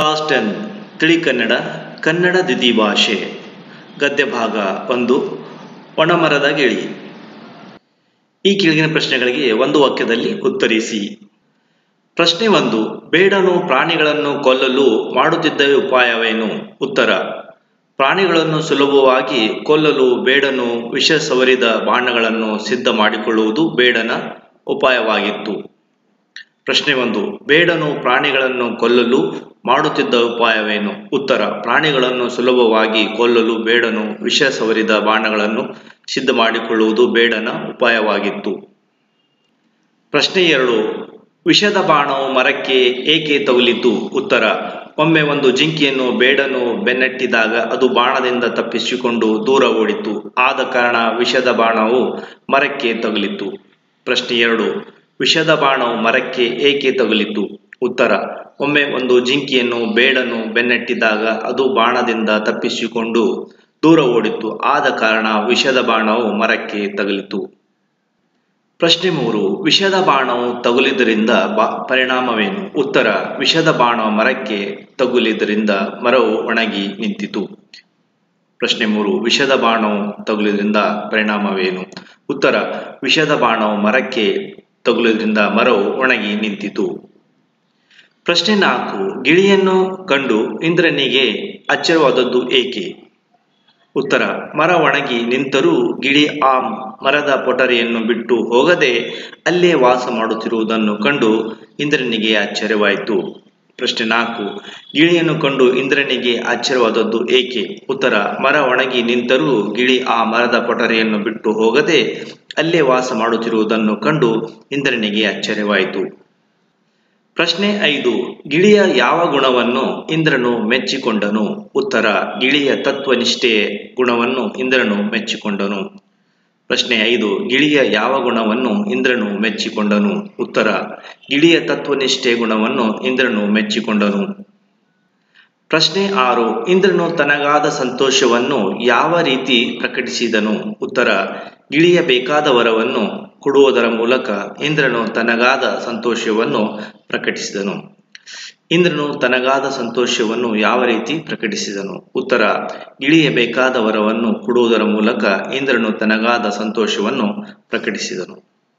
Class 10 ತಿಳಿ ಕನ್ನಡ ಕನ್ನಡ ದ್ವಿತೀಯ ಭಾಷೆ ಗದ್ಯ ಭಾಗ 1 ಒಣಮರದ ಗಿಳಿ. ಈ ಕೆಳಗಿನ ಪ್ರಶ್ನೆಗಳಿಗೆ ಒಂದು ವಾಕ್ಯದಲ್ಲಿ ಉತ್ತರಿಸಿ. ಪ್ರಶ್ನೆ 1. ಬೇಡನು ಪ್ರಾಣಿಗಳನ್ನು ಕೊಲ್ಲಲು ಮಾಡುತ್ತಿದ್ದ ಉಪಾಯವೇನು? ಉತ್ತರ: ಪ್ರಾಣಿಗಳನ್ನು ಸುಲಭವಾಗಿ ಕೊಲ್ಲಲು ಬೇಡನು ವಿಷ ಸವರಿದ ಬಾಣಗಳನ್ನು ಸಿದ್ಧ ಮಾಡಿಕೊಳ್ಳುವುದು ಬೇಡನ ಉಪಾಯವಾಗಿತ್ತು. ಪ್ರಶ್ನೆ 1. ಬೇಡನು ಪ್ರಾಣಿಗಳನ್ನು ಕೊಲ್ಲಲು ಮಾಡುತ್ತಿದ್ದ ಉಪಾಯವೇನು? ಉತ್ತರ: ಪ್ರಾಣಿಗಳನ್ನು ಸುಲಭವಾಗಿ ಕೊಲ್ಲಲು ಬೇಡನು ವಿಷ ಸವರಿದ ಬಾಣಗಳನ್ನು ಸಿದ್ಧ ಮಾಡಿಕೊಳ್ಳುವುದು ಬೇಡನ ಉಪಾಯವಾಗಿತ್ತು. ಪ್ರಶ್ನೆ 2. ವಿಷದ ಬಾಣವು ಮರಕ್ಕೆ ಏಕೆ ತಗುಲಿತು? ಉತ್ತರ: ಒಮ್ಮೆ ಒಂದು ಜಿಂಕೆಯನ್ನು ಬೇಡನು ಬೆನ್ನಟ್ಟಿದಾಗ ಅದು ಬಾಣದಿಂದ ತಪ್ಪಿಸಿಕೊಂಡು ದೂರ ಓಡಿತು. ಆದ ಕಾರಣ ವಿಷದ ಬಾಣವು ಮರಕ್ಕೆ ತಗುಲಿತು. ಪ್ರಶ್ನೆ 2. ವಿಷದ ಬಾಣವು ಮರಕ್ಕೆ ಏಕೆ ತಗುಲಿತು? ಉತ್ತರ: ಒಮ್ಮೆ ಒಂದು ಜಿಂಕೆಯನ್ನು ಬೇಡನು ಬೆನ್ನಟ್ಟಿದಾಗ ಅದು ಬಾಣದಿಂದ ತಪ್ಪಿಸಿಕೊಂಡು ದೂರ ಓಡಿತು. ಆದ ಕಾರಣ ವಿಷದ ಬಾಣವು ಮರಕ್ಕೆ ತಗುಲಿತು. ಪ್ರಶ್ನೆ 3. ವಿಷದ ಬಾಣವು ತಗುಲಿದ್ದರಿಂದ ಪರಿಣಾಮವೇನು? ಉತ್ತರ: ವಿಷದ ಬಾಣ ಮರಕ್ಕೆ ತಗುಲಿದ್ದರಿಂದ ಮರವು ಒಣಗಿ ನಿಂತಿತು. ಪ್ರಶ್ನೆ 3. ವಿಷದ ಬಾಣವು ತಗುಲಿದ್ದರಿಂದ ಪರಿಣಾಮವೇನು? ಉತ್ತರ: ವಿಷದ ಬಾಣವು ಮರಕ್ಕೆ ತಗುಲಿದ್ದರಿಂದ ಮರವು ಒಣಗಿ ನಿಂತಿತು. ಪ್ರಶ್ನೆ 4. ಗಿಳಿಯನ್ನು ಕಂಡು ಇಂದ್ರನಿಗೆ ಆಶ್ಚರ್ಯವಾದದ್ದು ಏಕೆ? ಉತ್ತರ: ಮರ ಒಣಗಿ ನಿಂತರೂ ಗಿಳಿ ಆ ಮರದ ಪೊಟರಿಯನ್ನು ಬಿಟ್ಟು ಹೋಗದೆ ಅಲ್ಲೇ ವಾಸ ಮಾಡುತ್ತಿರುವುದನ್ನು ಕಂಡು ಇಂದ್ರನಿಗೆ ಆಶ್ಚರ್ಯವಾಯಿತು. ಪ್ರಶ್ನೆ 4. ಗಿಳಿಯನ್ನು ಕಂಡು ಇಂದ್ರನಿಗೆ ಆಶ್ಚರ್ಯವಾದದ್ದು ಏಕೆ? ಉತ್ತರ: ಮರ ಒಣಗಿ ನಿಂತರೂ ಗಿಳಿ ಆ ಮರದ ಪೊಟರಿಯನ್ನು ಬಿಟ್ಟು ಹೋಗದೆ ಅಲ್ಲೇ ವಾಸ ಮಾಡುತ್ತಿರುವುದನ್ನು ಕಂಡು ಇಂದ್ರನಿಗೆ ಆಶ್ಚರ್ಯವಾಯಿತು. ಪ್ರಶ್ನೆ 5. ಗಿಳಿಯ ಯಾವ ಗುಣವನ್ನು ಇಂದ್ರನು ಮೆಚ್ಚಿಕೊಂಡನು? ಉತ್ತರ: ಗಿಳಿಯ ತತ್ವನಿಷ್ಠೆಯ ಗುಣವನ್ನು ಇಂದ್ರನು ಮೆಚ್ಚಿಕೊಂಡನು. ಪ್ರಶ್ನೆ 5. ಗಿಳಿಯ ಯಾವ ಗುಣವನ್ನು ಇಂದ್ರನು ಮೆಚ್ಚಿಕೊಂಡನು? ಉತ್ತರ: ಗಿಳಿಯ ತತ್ವನಿಷ್ಠೆಯ ಗುಣವನ್ನು ಇಂದ್ರನು ಮೆಚ್ಚಿಕೊಂಡನು. ಪ್ರಶ್ನೆ 6. ಇಂದ್ರನು ತನಗಾದ ಸಂತೋಷವನ್ನು ಯಾವ ರೀತಿ ಪ್ರಕಟಿಸಿದನು? ಉತ್ತರ: ಗಿಳಿಯ ಬೇಕಾದ ವರವನ್ನು ಕೊಡುವುದರ ಮೂಲಕ ಇಂದ್ರನು ತನಗಾದ ಸಂತೋಷವನ್ನು ಪ್ರಕಟಿಸಿದನು. ಇಂದ್ರನು ತನಗಾದ ಸಂತೋಷವನ್ನು ಯಾವ ರೀತಿ ಪ್ರಕಟಿಸಿದನು? ಉತ್ತರ: ಗಿಳಿಯ ಬೇಕಾದ ವರವನ್ನು ಕೊಡುವುದರ ಮೂಲಕ ಇಂದ್ರನು ತನಗಾದ ಸಂತೋಷವನ್ನು ಪ್ರಕಟಿಸಿದನು.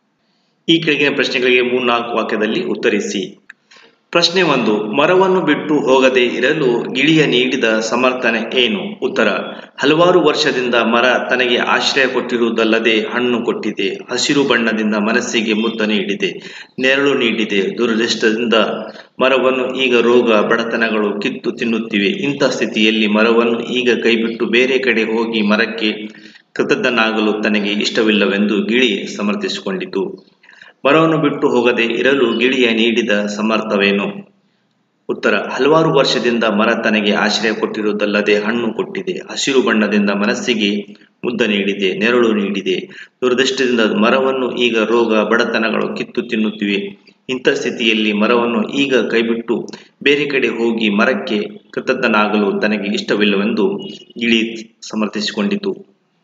ಈ ಕೆಳಗಿನ ಪ್ರಶ್ನೆಗಳಿಗೆ 3-4 ವಾಕ್ಯದಲ್ಲಿ ಉತ್ತರಿಸಿ. ಪ್ರಶ್ನೆ 1. ಮರವನ್ನು ಬಿಟ್ಟು ಹೋಗದೆ ಇರಲು ಗಿಳಿಯ ನೀಡಿದ ಸಮರ್ಥನೆ ಏನು? ಉತ್ತರ: ಹಲವಾರು ವರ್ಷದಿಂದ ಮರ ತನಗೆ ಆಶ್ರಯ ಕೊಟ್ಟಿರುವುದಲ್ಲದೆ ಹಣ್ಣು ಕೊಟ್ಟಿದೆ, ಹಸಿರು ಬಣ್ಣದಿಂದ ಮನಸ್ಸಿಗೆ ಮುದ ನೀಡಿದೆ, ನೆರಳು ನೀಡಿದೆ. ದುರದೃಷ್ಟದಿಂದ ಮರವನ್ನು ಈಗ ರೋಗ ಬಡತನಗಳು ಕಿತ್ತು ತಿನ್ನುತ್ತಿವೆ. ಇಂಥ ಸ್ಥಿತಿಯಲ್ಲಿ ಮರವನ್ನು ಈಗ ಕೈಬಿಟ್ಟು ಬೇರೆ ಕಡೆ ಹೋಗಿ ಮರಕ್ಕೆ ಕೃತಜ್ಞನಾಗಲು ತನಗೆ ಇಷ್ಟವಿಲ್ಲವೆಂದು ಗಿಳಿ ಸಮರ್ಥಿಸಿಕೊಂಡಿತು. ಮರವನ್ನು ಬಿಟ್ಟು ಹೋಗದೆ ಇರಲು ಗಿಳಿಯ ನೀಡಿದ ಸಮರ್ಥವೇನು? ಉತ್ತರ: ಹಲವಾರು ವರ್ಷದಿಂದ ಮರ ತನಗೆ ಆಶ್ರಯ ಕೊಟ್ಟಿರುವುದಲ್ಲದೆ ಹಣ್ಣು ಕೊಟ್ಟಿದೆ, ಹಸಿರು ಬಣ್ಣದಿಂದ ಮನಸ್ಸಿಗೆ ಮುದ ನೀಡಿದೆ, ನೆರಳು ನೀಡಿದೆ. ದುರದೃಷ್ಟದಿಂದ ಮರವನ್ನು ಈಗ ರೋಗ ಬಡತನಗಳು ಕಿತ್ತು ತಿನ್ನುತ್ತಿವೆ. ಇಂಥ ಸ್ಥಿತಿಯಲ್ಲಿ ಮರವನ್ನು ಈಗ ಕೈಬಿಟ್ಟು ಬೇರೆ ಕಡೆ ಹೋಗಿ ಮರಕ್ಕೆ ಕೃತಜ್ಞನಾಗಲು ತನಗೆ ಇಷ್ಟವಿಲ್ಲವೆಂದು ಗಿಳಿ ಸಮರ್ಥಿಸಿಕೊಂಡಿತು.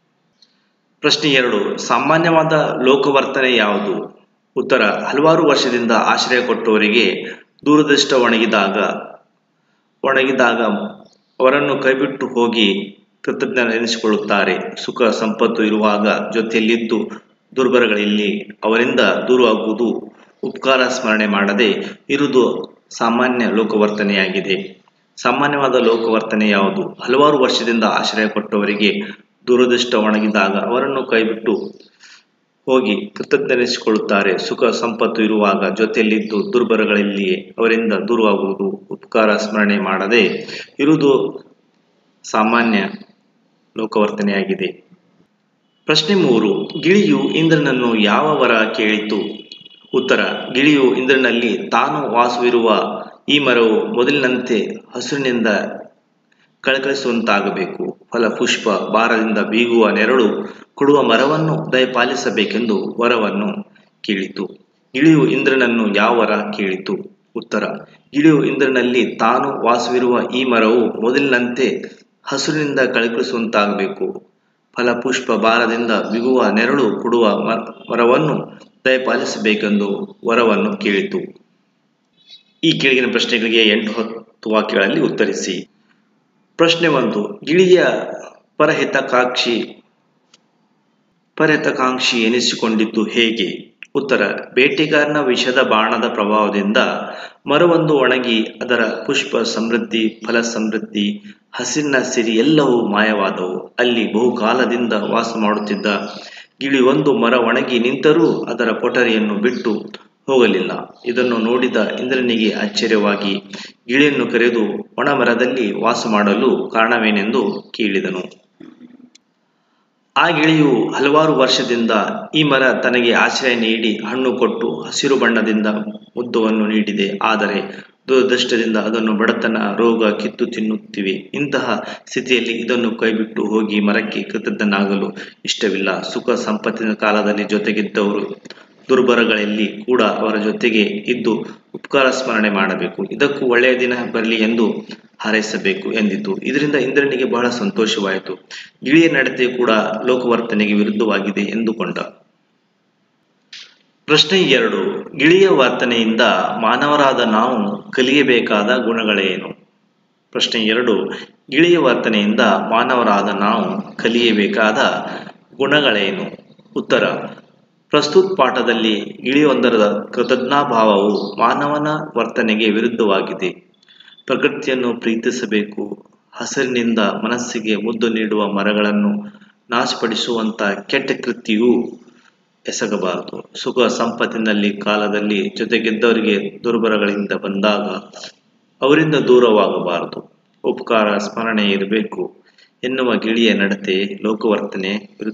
ಪ್ರಶ್ನೆ 2. ಸಾಮಾನ್ಯವಾದ ಲೋಕವರ್ತನೆ ಯಾವುದು? ಉತ್ತರ: ಹಲವಾರು ವರ್ಷದಿಂದ ಆಶ್ರಯ ಕೊಟ್ಟವರಿಗೆ ದುರದೃಷ್ಟ ಒಣಗಿದಾಗ ಅವರನ್ನು ಕೈಬಿಟ್ಟು ಹೋಗಿ ಕೃತಜ್ಞರೆನಿಸಿಕೊಳ್ಳುತ್ತಾರೆ. ಸುಖ ಸಂಪತ್ತು ಇರುವಾಗ ಜೊತೆಯಲ್ಲಿದ್ದು ದುರ್ಬಲಗಳಲ್ಲಿ ಅವರಿಂದ ದೂರವಾಗುವುದು ಉಪಕಾರ ಸ್ಮರಣೆ ಮಾಡದೆ ಇರುವುದು ಸಾಮಾನ್ಯ ಲೋಕವರ್ತನೆಯಾಗಿದೆ. ಸಾಮಾನ್ಯವಾದ ಲೋಕವರ್ತನೆ ಯಾವುದು? ಹಲವಾರು ವರ್ಷದಿಂದ ಆಶ್ರಯ ಕೊಟ್ಟವರಿಗೆ ದುರದೃಷ್ಟ ಒಣಗಿದಾಗ ಅವರನ್ನು ಕೈಬಿಟ್ಟು ಹೋಗಿ ಕೃತಜ್ಞರೆನಿಸಿಕೊಳ್ಳುತ್ತಾರೆ. ಸುಖ ಸಂಪತ್ತು ಇರುವಾಗ ಜೊತೆಯಲ್ಲಿದ್ದು ದುರ್ಬಲಗಳಲ್ಲಿ ಅವರಿಂದ ದೂರವಾಗುವುದು ಉಪಕಾರ ಸ್ಮರಣೆ ಮಾಡದೆ ಇರುವುದು ಸಾಮಾನ್ಯ ಲೋಕವರ್ತನೆಯಾಗಿದೆ. ಪ್ರಶ್ನೆ 3. ಗಿಳಿಯು ಇಂದ್ರನನ್ನು ಯಾವ ವರ ಕೇಳಿತು? ಉತ್ತರ: ಗಿಳಿಯು ಇಂದ್ರನಲ್ಲಿ ತಾನು ವಾಸವಿರುವ ಈ ಮರವು ಮೊದಲಿನಂತೆ ಹಸುರಿನಿಂದ ಕಳಕಳಿಸುವಂತಾಗಬೇಕು, ಫಲ ಪುಷ್ಪ ಭಾರದಿಂದ ಬೀಗುವ ನೆರಳು ಕೊಡುವ ಮರವನ್ನು ದಯಪಾಲಿಸಬೇಕೆಂದು ವರವನ್ನು ಕೇಳಿತು. ಗಿಳಿಯು ಇಂದ್ರನನ್ನು ಯಾವ ವರ ಕೇಳಿತು? ಉತ್ತರ: ಗಿಳಿಯು ಇಂದ್ರನಲ್ಲಿ ತಾನು ವಾಸವಿರುವ ಈ ಮರವು ಮೊದಲಿನಂತೆ ಹಸುರಿನಿಂದ ಕಳಕಳಿಸುವಂತಾಗಬೇಕು, ಫಲ ಪುಷ್ಪ ಭಾರದಿಂದ ಬಿಗುವ ನೆರಳು ಕೊಡುವ ಮರವನ್ನು ದಯಪಾಲಿಸಬೇಕೆಂದು ವರವನ್ನು ಕೇಳಿತು. ಈ ಕೆಳಗಿನ ಪ್ರಶ್ನೆಗಳಿಗೆ ವಾಕ್ಯಗಳಲ್ಲಿ ಉತ್ತರಿಸಿ. ಪ್ರಶ್ನೆ 1. ಗಿಳಿಯ ಪರಹಿತಕಾಂಕ್ಷಿ ಎನಿಸಿಕೊಂಡಿದ್ದು ಹೇಗೆ? ಉತ್ತರ: ಬೇಟೆಗಾರನ ವಿಷದ ಬಾಣದ ಪ್ರಭಾವದಿಂದ ಮರವೊಂದು ಒಣಗಿ ಅದರ ಪುಷ್ಪ ಸಮೃದ್ಧಿ, ಫಲ ಸಮೃದ್ಧಿ, ಹಸಿರಿನ ಸಿರಿ ಎಲ್ಲವೂ ಮಾಯವಾದವು. ಅಲ್ಲಿ ಬಹುಕಾಲದಿಂದ ವಾಸ ಮಾಡುತ್ತಿದ್ದ ಗಿಳಿ ಒಂದು ಮರ ಒಣಗಿ ನಿಂತರೂ ಅದರ ಕೊಠರಿಯನ್ನು ಬಿಟ್ಟು ಹೋಗಲಿಲ್ಲ. ಇದನ್ನು ನೋಡಿದ ಇಂದ್ರನಿಗೆ ಆಶ್ಚರ್ಯವಾಗಿ ಗಿಳಿಯನ್ನು ಕರೆದು ಒಣ ಮರದಲ್ಲಿ ವಾಸ ಮಾಡಲು ಕಾರಣವೇನೆಂದು ಕೇಳಿದನು. ಆ ಗಿಳಿಯು ಹಲವಾರು ವರ್ಷದಿಂದ ಈ ಮರ ತನಗೆ ಆಶ್ರಯ ನೀಡಿ ಹಣ್ಣು ಕೊಟ್ಟು ಹಸಿರು ಬಣ್ಣದಿಂದ ಮುದ್ದವನ್ನು ನೀಡಿದೆ. ಆದರೆ ದುರದೃಷ್ಟದಿಂದ ಅದನ್ನು ಬಡತನ, ರೋಗ ಕಿತ್ತು ತಿನ್ನುತ್ತಿವೆ. ಇಂತಹ ಸ್ಥಿತಿಯಲ್ಲಿ ಇದನ್ನು ಕೈಬಿಟ್ಟು ಹೋಗಿ ಮರಕ್ಕೆ ಕೃತಜ್ಞನಾಗಲು ಇಷ್ಟವಿಲ್ಲ. ಸುಖ ಸಂಪತ್ತಿನ ಕಾಲದಲ್ಲಿ ಜೊತೆಗಿದ್ದವರು ದುರ್ಬರಗಳಲ್ಲಿ ಕೂಡ ಅವರ ಜೊತೆಗೆ ಇದ್ದು ಉಪಕಾರ ಸ್ಮರಣೆ ಮಾಡಬೇಕು. ಇದಕ್ಕೂ ಒಳ್ಳೆಯ ದಿನ ಬರಲಿ ಎಂದು ಹಾರೈಸಬೇಕು ಎಂದಿತು. ಇದರಿಂದ ಇಂದ್ರನಿಗೆ ಬಹಳ ಸಂತೋಷವಾಯಿತು. ಗಿಳಿಯ ನಡತೆ ಕೂಡ ಲೋಕವರ್ತನೆಗೆ ವಿರುದ್ಧವಾಗಿದೆ ಎಂದುಕೊಂಡ. ಪ್ರಶ್ನೆ 2. ಗಿಳಿಯ ವರ್ತನೆಯಿಂದ ಮಾನವರಾದ ನಾವು ಕಲಿಯಬೇಕಾದ ಗುಣಗಳೇನು? ಪ್ರಶ್ನೆ 2. ಗಿಳಿಯ ವರ್ತನೆಯಿಂದ ಮಾನವರಾದ ನಾವು ಕಲಿಯಬೇಕಾದ ಗುಣಗಳೇನು? ಉತ್ತರ: ಪ್ರಸ್ತುತ ಪಾಠದಲ್ಲಿ ಗಿಳಿಯೊಂದರ ಕೃತಜ್ಞಾಭಾವವು ಮಾನವನ ವರ್ತನೆಗೆ ವಿರುದ್ಧವಾಗಿದೆ. ಪ್ರಕೃತಿಯನ್ನು ಪ್ರೀತಿಸಬೇಕು. ಹಸಿರಿನಿಂದ ಮನಸ್ಸಿಗೆ ಮುದ್ದು ನೀಡುವ ಮರಗಳನ್ನು ನಾಶಪಡಿಸುವಂತ ಕೆಟ್ಟ ಕೃತ್ಯವೂ ಎಸಗಬಾರದು. ಸುಖ ಸಂಪತ್ತಿನಲ್ಲಿ ಕಾಲದಲ್ಲಿ ಜೊತೆಗಿದ್ದವರಿಗೆ ದುರ್ಬರಗಳಿಂದ ಬಂದಾಗ ಅವರಿಂದ ದೂರವಾಗಬಾರದು. ಉಪಕಾರ ಸ್ಮರಣೆ ಇರಬೇಕು ಎನ್ನುವ ಗಿಳಿಯ ನಡತೆ ಲೋಕವರ್ತನೆ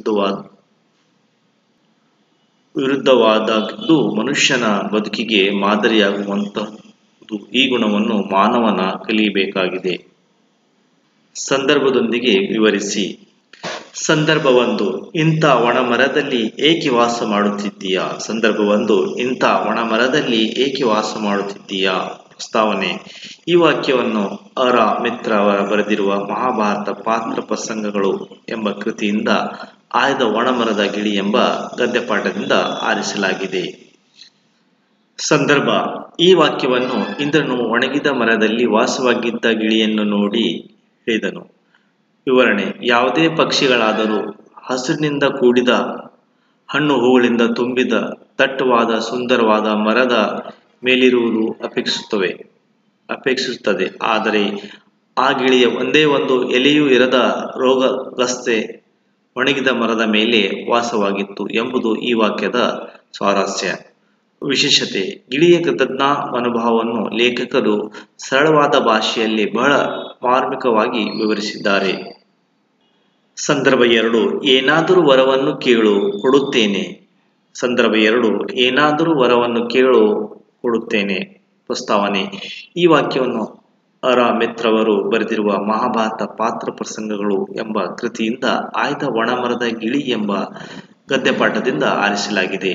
ವಿರುದ್ಧವಾದದ್ದು ಮನುಷ್ಯನ ಬದುಕಿಗೆ ಮಾದರಿಯಾಗುವಂತಹುದು. ಈ ಗುಣವನ್ನು ಮಾನವನ ಕಲಿಯಬೇಕಾಗಿದೆ. ಸಂದರ್ಭದೊಂದಿಗೆ ವಿವರಿಸಿ. ಸಂದರ್ಭ 1. ಇಂಥ ಒಣ ಮರದಲ್ಲಿ ಏಕೆ ವಾಸ ಮಾಡುತ್ತಿದ್ದೀಯಾ? ಸಂದರ್ಭ 1. ಇಂಥ ಒಣ ಮರದಲ್ಲಿ ಏಕೆ ವಾಸ ಮಾಡುತ್ತಿದ್ದೀಯಾ? ಪ್ರಸ್ತಾವನೆ. ಈ ವಾಕ್ಯವನ್ನು ರಾ ಮಿತ್ರ ಅವರ ಬರೆದಿರುವ ಮಹಾಭಾರತ ಪಾತ್ರ ಪ್ರಸಂಗಗಳು ಎಂಬ ಕೃತಿಯಿಂದ ಆಯ್ದ ಒಣಮರದ ಗಿಳಿ ಎಂಬ ಗದ್ಯಪಾಠದಿಂದ ಆರಿಸಲಾಗಿದೆ. ಸಂದರ್ಭ. ಈ ವಾಕ್ಯವನ್ನು ಇಂದ್ರನು ಒಣಗಿದ ಮರದಲ್ಲಿ ವಾಸವಾಗಿದ್ದ ಗಿಳಿಯನ್ನು ನೋಡಿ ಹೇಳಿದನು. ವಿವರಣೆ. ಯಾವುದೇ ಪಕ್ಷಿಗಳಾದರೂ ಹಸಿರಿನಿಂದ ಕೂಡಿದ ಹಣ್ಣು ಹೂಗಳಿಂದ ತುಂಬಿದ ದಟ್ಟವಾದ ಸುಂದರವಾದ ಮರದ ಮೇಲಿರುವುದು ಅಪೇಕ್ಷಿಸುತ್ತದೆ. ಆದರೆ ಆ ಗಿಳಿಯ ಒಂದೇ ಒಂದು ಎಲೆಯೂ ಇರದ ರೋಗಗ್ರಸ್ತ ಒಣಗಿದ ಮರದ ಮೇಲೆ ವಾಸವಾಗಿತ್ತು ಎಂಬುದು ಈ ವಾಕ್ಯದ ಸ್ವಾರಸ್ಯ. ವಿಶೇಷತೆ. ಗಿಳಿಯ ಕೃತಜ್ಞಾ ಮನೋಭಾವವನ್ನು ಲೇಖಕರು ಸರಳವಾದ ಭಾಷೆಯಲ್ಲಿ ಬಹಳ ಮಾರ್ಮಿಕವಾಗಿ ವಿವರಿಸಿದ್ದಾರೆ. ಸಂದರ್ಭ 2. ಏನಾದರೂ ವರವನ್ನು ಕೇಳು, ಕೊಡುತ್ತೇನೆ. ಸಂದರ್ಭ 2. ಏನಾದರೂ ವರವನ್ನು ಕೇಳು, ಕೊಡುತ್ತೇನೆ. ಪ್ರಸ್ತಾವನೆ. ಈ ವಾಕ್ಯವನ್ನು ರಾ ಮಿತ್ರವರು ಬರೆದಿರುವ ಮಹಾಭಾರತ ಪಾತ್ರ ಪ್ರಸಂಗಗಳು ಎಂಬ ಕೃತಿಯಿಂದ ಆಯ್ದ ಒಣಮರದ ಗಿಳಿ ಎಂಬ ಗದ್ಯಪಾಠದಿಂದ ಆರಿಸಲಾಗಿದೆ.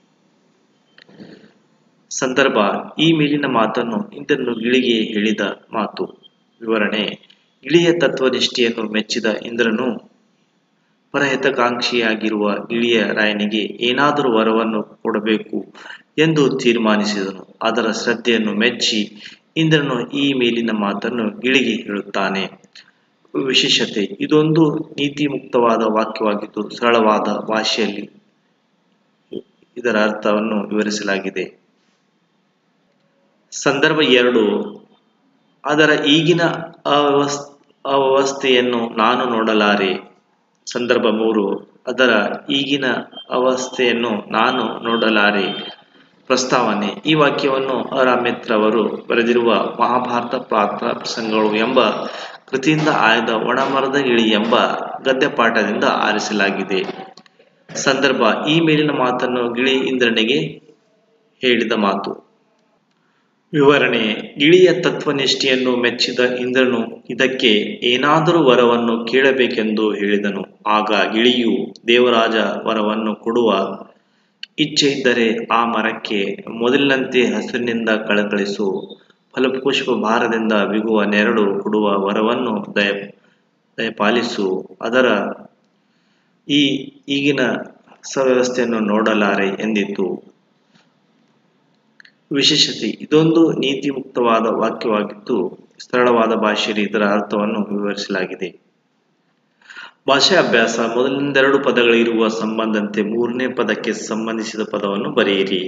ಸಂದರ್ಭ. ಈ ಮೇಲಿನ ಮಾತನ್ನು ಇಂದ್ರನು ಗಿಳಿಗೆ ಹೇಳಿದ ಮಾತು. ವಿವರಣೆ. ಗಿಳಿಯ ತತ್ವನಿಷ್ಠೆಯನ್ನು ಮೆಚ್ಚಿದ ಇಂದ್ರನು ಪರಹಿತಕಾಂಕ್ಷಿಯಾಗಿರುವ ಗಿಳಿಯ ರಾಯನಿಗೆ ಏನಾದರೂ ವರವನ್ನು ಕೊಡಬೇಕು ಎಂದು ತೀರ್ಮಾನಿಸಿದನು. ಅದರ ಶ್ರದ್ಧೆಯನ್ನು ಮೆಚ್ಚಿ ಇಂದ್ರನು ಈ ಮೇಲಿನ ಮಾತನ್ನು ಗಿಳಿಗೆ ಹೇಳುತ್ತಾನೆ. ವಿಶೇಷತೆ. ಇದೊಂದು ನೀತಿಮುಕ್ತವಾದ ವಾಕ್ಯವಾಗಿದ್ದು ಸರಳವಾದ ಭಾಷೆಯಲ್ಲಿ ಇದರ ಅರ್ಥವನ್ನು ವಿವರಿಸಲಾಗಿದೆ. ಸಂದರ್ಭ 2. ಅದರ ಈಗಿನ ಅವ್ಯವಸ್ಥೆಯನ್ನು ನಾನು ನೋಡಲಾರೆ. ಸಂದರ್ಭ 3. ಅದರ ಈಗಿನ ಅವಸ್ಥೆಯನ್ನು ನಾನು ನೋಡಲಾರೆ. ಪ್ರಸ್ತಾವನೆ. ಈ ವಾಕ್ಯವನ್ನು ರಾ ಮಿತ್ರ ಅವರು ಬರೆದಿರುವ ಮಹಾಭಾರತ ಪಾತ್ರ ಪ್ರಸಂಗಗಳು ಎಂಬ ಕೃತಿಯಿಂದ ಆಯ್ದ ಒಣಮರದ ಗಿಳಿ ಎಂಬ ಗದ್ಯಪಾಠದಿಂದ ಆರಿಸಲಾಗಿದೆ. ಸಂದರ್ಭ. ಈ ಮೇಲಿನ ಮಾತನ್ನು ಗಿಳಿ ಇಂದ್ರನಿಗೆ ಹೇಳಿದ ಮಾತು. ವಿವರಣೆ. ಗಿಳಿಯ ತತ್ವನಿಷ್ಠೆಯನ್ನು ಮೆಚ್ಚಿದ ಇಂದ್ರನು ಇದಕ್ಕೆ ಏನಾದರೂ ವರವನ್ನು ಕೇಳಬೇಕೆಂದು ಹೇಳಿದನು. ಆಗ ಗಿಳಿಯು, ದೇವರಾಜ ವರವನ್ನು ಕೊಡುವ ಇಚ್ಛೆಯಿದ್ದರೆ ಆ ಮರಕ್ಕೆ ಮೊದಲಿನಂತೆ ಹಸಿರಿನಿಂದ ಕಳಕಳಿಸು, ಫಲಪುಷ್ಪ ಭಾರದಿಂದ ಬಿಗುವ ನೆರಳು ಕೊಡುವ ವರವನ್ನು ದಯಪಾಲಿಸು. ಅದರ ಈಗಿನ ಸವ್ಯವಸ್ಥೆಯನ್ನು ನೋಡಲಾರೆ ಎಂದಿತು. ವಿಶೇಷತೆ. ಇದೊಂದು ನೀತಿಮುಕ್ತವಾದ ವಾಕ್ಯವಾಗಿದ್ದು ಸರಳವಾದ ಭಾಷೆಯಲ್ಲಿ ಇದರ ಅರ್ಥವನ್ನು ವಿವರಿಸಲಾಗಿದೆ. ಭಾಷೆ ಅಭ್ಯಾಸ. ಮೊದಲಿನಿಂದೆರಡು ಪದಗಳಿರುವ ಸಂಬಂಧದಂತೆ ಮೂರನೇ ಪದಕ್ಕೆ ಸಂಬಂಧಿಸಿದ ಪದವನ್ನು ಬರೆಯಿರಿ.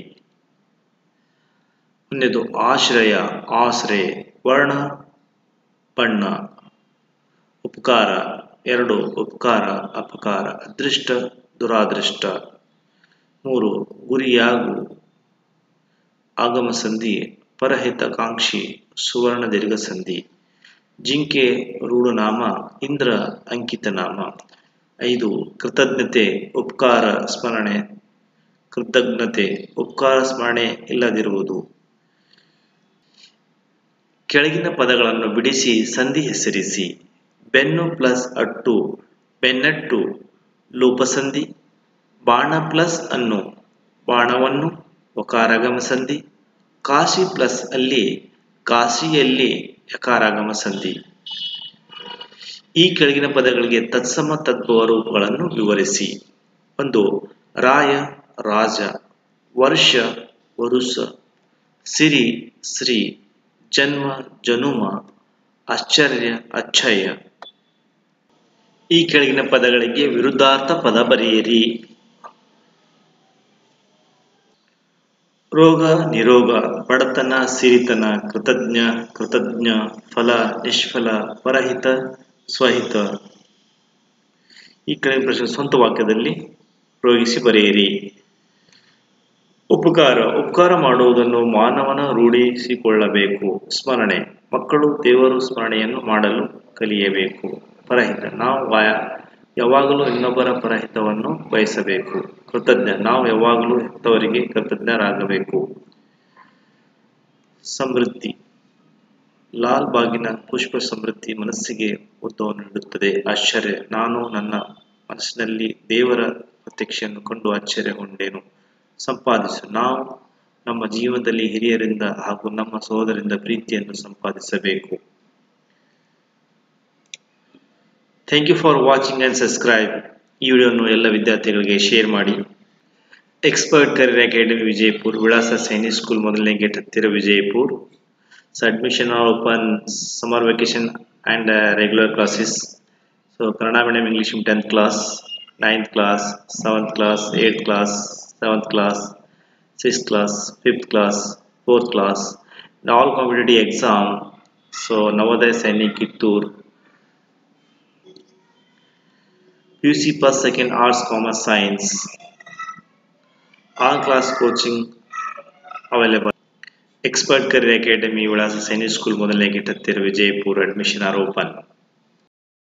ಒಂದನೇದು ಆಶ್ರಯ, ಆಶ್ರಯ. ವರ್ಣ, ಬಣ್ಣ. ಉಪಕಾರ. ಎರಡು, ಉಪಕಾರ, ಅಪಕಾರ. ಅದೃಷ್ಟ, ದುರಾದೃಷ್ಟ. ಮೂರು, ಗುರಿಯಾಗು. ಆಗಮ ಸಂಧಿ, ಪರಹಿತಕಾಂಕ್ಷಿ, ಸುವರ್ಣ ದೀರ್ಘ ಸಂಧಿ. ಜಿಂಕೆ ರೂಢನಾಮ, ಇಂದ್ರ ಅಂಕಿತನಾಮ. ಐದು, ಕೃತಜ್ಞತೆ, ಉಪಕಾರ ಸ್ಮರಣೆ. ಕೃತಜ್ಞತೆ, ಉಪಕಾರ ಸ್ಮರಣೆ ಇಲ್ಲದಿರುವುದು. ಕೆಳಗಿನ ಪದಗಳನ್ನು ಬಿಡಿಸಿ ಸಂಧಿ ಹೆಸರಿಸಿ. ಬೆನ್ನು ಪ್ಲಸ್ ಅಟ್ಟು, ಬೆನ್ನಟ್ಟು. ಲೋಪಸಂಧಿ. ಬಾಣ ಪ್ಲಸ್ ಅನ್ನು, ಬಾಣವನ್ನು. ಒಕಾರಾಗಮ ಸಂಧಿ. ಕಾಶಿ ಪ್ಲಸ್ ಅಲ್ಲಿ, ಕಾಶಿಯಲ್ಲಿ. ಯಕಾರಾಗಮ ಸಂಧಿ. ಈ ಕೆಳಗಿನ ಪದಗಳಿಗೆ ತತ್ಸಮ ತದ್ಭವ ರೂಪಗಳನ್ನು ವಿವರಿಸಿ. ಒಂದು, ರಾಯ, ರಾಜ. ವರ್ಷ, ವರುಷ. ಸಿರಿ, ಶ್ರೀ. ಜನ್ಮ, ಜನುಮ. ಆಶ್ಚರ್ಯ, ಅಕ್ಷಯ. ಈ ಕೆಳಗಿನ ಪದಗಳಿಗೆ ವಿರುದ್ಧಾರ್ಥ ಪದ ಬರೆಯಿರಿ. ರೋಗ, ನಿರೋಗ. ಬಡತನ, ಸಿರಿತನ. ಕೃತಜ್ಞ, ಕೃತಜ್ಞ. ಫಲ, ನಿಷ್ಫಲ. ಪರಹಿತ, ಸ್ವಹಿತ. ಈ ಕೆಳಗಿನ ಪ್ರಶ್ನೆ ಸ್ವಂತ ವಾಕ್ಯದಲ್ಲಿ ಪ್ರಯೋಗಿಸಿ ಬರೆಯಿರಿ. ಉಪಕಾರ. ಉಪಕಾರ ಮಾಡುವುದನ್ನು ಮಾನವನ ರೂಢಿಸಿಕೊಳ್ಳಬೇಕು. ಸ್ಮರಣೆ. ಮಕ್ಕಳು ದೇವರು ಸ್ಮರಣೆಯನ್ನು ಮಾಡಲು ಕಲಿಯಬೇಕು. ಪರಹಿತ. ನಾವು ಯಾವಾಗಲೂ ಇನ್ನೊಬ್ಬರ ಪರಹಿತವನ್ನು ಬಯಸಬೇಕು. ಕೃತಜ್ಞ. ನಾವು ಯಾವಾಗಲೂ ಹೆತ್ತವರಿಗೆ ಕೃತಜ್ಞರಾಗಬೇಕು. ಸಮೃದ್ಧಿ. ಲಾಲ್ ಬಾಗಿನ ಪುಷ್ಪ ಸಮೃದ್ಧಿ ಮನಸ್ಸಿಗೆ ಉದ್ದವನ್ನು ನೀಡುತ್ತದೆ. ಆಶ್ಚರ್ಯ. ನಾನು ನನ್ನ ಮನಸ್ಸಿನಲ್ಲಿ ದೇವರ ಪ್ರತ್ಯಕ್ಷೆಯನ್ನು ಕಂಡು ಆಶ್ಚರ್ಯಗೊಂಡೆನು. ಸಂಪಾದಿಸು. ನಾವು ನಮ್ಮ ಜೀವನದಲ್ಲಿ ಹಿರಿಯರಿಂದ ಹಾಗೂ ನಮ್ಮ ಸಹೋದರರಿಂದ ಪ್ರೀತಿಯನ್ನು ಸಂಪಾದಿಸಬೇಕು. Thank you for watching and subscribe. ಈ ವಿಡಿಯೋವನ್ನು ಎಲ್ಲ ವಿದ್ಯಾರ್ಥಿಗಳಿಗೆ ಶೇರ್ ಮಾಡಿ. ಎಕ್ಸ್ಪರ್ಟ್ ಕರಿಯರ್ ಅಕಾಡೆಮಿ ವಿಜಯಪುರ್, ವಿಳಾಸ ಸೈನಿಕ್ ಸ್ಕೂಲ್, ಮೊದಲನೇ ಗೇಟ್ ಹತ್ತಿರ, Vijayapura. So admission are open, summer vacation and regular classes. So Kannada medium, English medium 10th class, 9th class, 7th class, 8th class, 7th class, 6th class, 5th class, 4th class, and all competitive exam. So Navodaya Sainik Kittur, UC first, second, arts, commerce, science. All class coaching available. Expert Career Academy, ವಿಳಾಸ Sainik school, ಮೊದಲನೇ gate ಹತ್ತಿರ, Vijayapura. Admission are open.